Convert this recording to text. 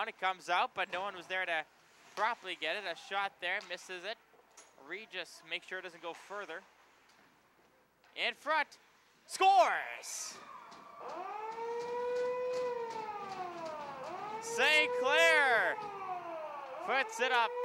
rebound. It comes out, but no one was there to properly get it. A shot there, misses it. Regis makes sure it doesn't go further. In front, scores! Sinclair puts it up